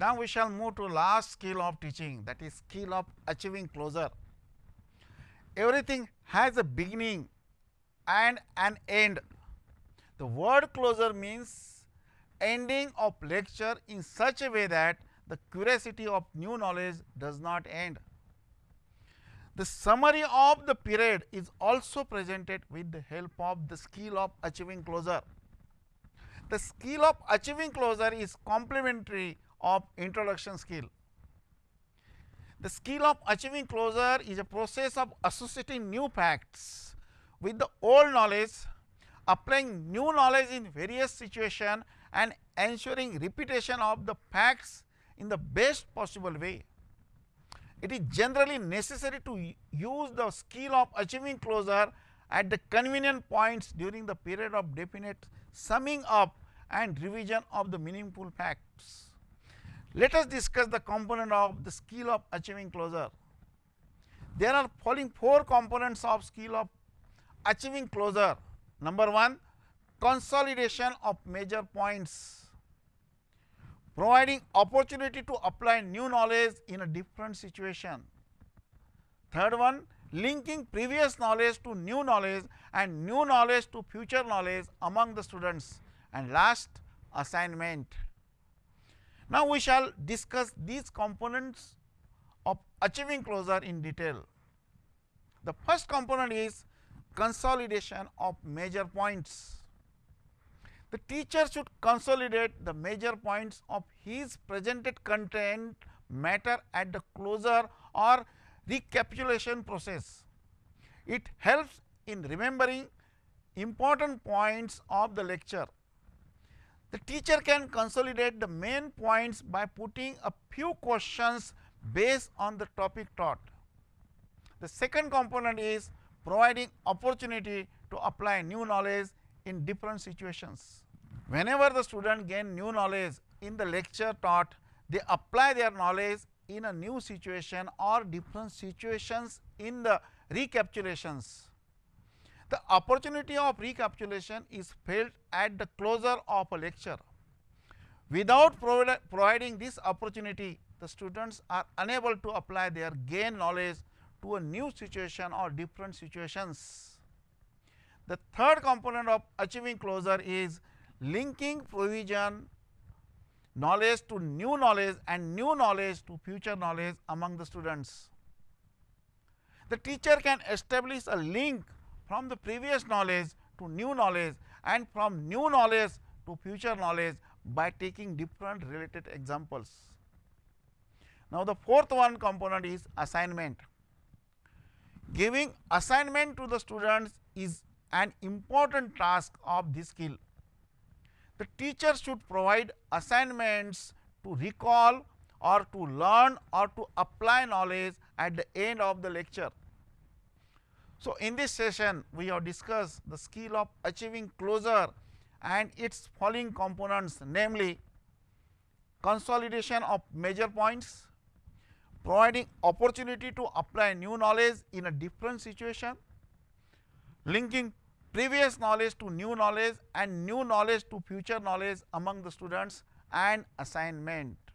Now we shall move to last skill of teaching, that is skill of achieving closure. Everything has a beginning and an end. The word closure means ending of lecture in such a way that the curiosity of new knowledge does not end. The summary of the period is also presented with the help of the skill of achieving closure. The skill of achieving closure is complementary of introduction skill. The skill of achieving closure is a process of associating new facts with the old knowledge, applying new knowledge in various situations and ensuring repetition of the facts in the best possible way. It is generally necessary to use the skill of achieving closure at the convenient points during the period of definite summing up and revision of the meaningful facts. Let us discuss the component of the skill of achieving closure. There are following 4 components of skill of achieving closure. Number 1, consolidation of major points, providing opportunity to apply new knowledge in a different situation. Third one, linking previous knowledge to new knowledge and new knowledge to future knowledge among the students. And last, assignment. Now we shall discuss these components of achieving closure in detail. The first component is consolidation of major points. The teacher should consolidate the major points of his presented content matter at the closure or recapitulation process. It helps in remembering important points of the lecture. The teacher can consolidate the main points by putting a few questions based on the topic taught. The second component is providing opportunity to apply new knowledge in different situations. Whenever the student gain new knowledge in the lecture taught, they apply their knowledge in a new situation or different situations in the recapitulations. The opportunity of recapitulation is felt at the closure of a lecture. Without providing this opportunity, the students are unable to apply their gained knowledge to a new situation or different situations. The third component of achieving closure is linking provision knowledge to new knowledge and new knowledge to future knowledge among the students. The teacher can establish a link from the previous knowledge to new knowledge and from new knowledge to future knowledge by taking different related examples. Now the fourth one component is assignment. Giving assignment to the students is an important task of this skill. The teacher should provide assignments to recall or to learn or to apply knowledge at the end of the lecture. So in this session we have discussed the skill of achieving closure and its following components, namely consolidation of major points, providing opportunity to apply new knowledge in a different situation, linking previous knowledge to new knowledge and new knowledge to future knowledge among the students, and assignment.